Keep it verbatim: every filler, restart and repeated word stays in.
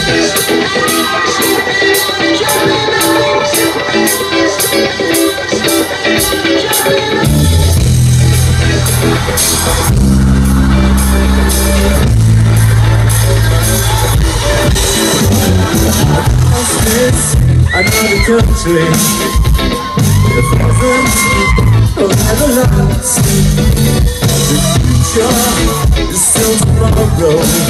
Another country, the present will never last. The future is still tomorrow.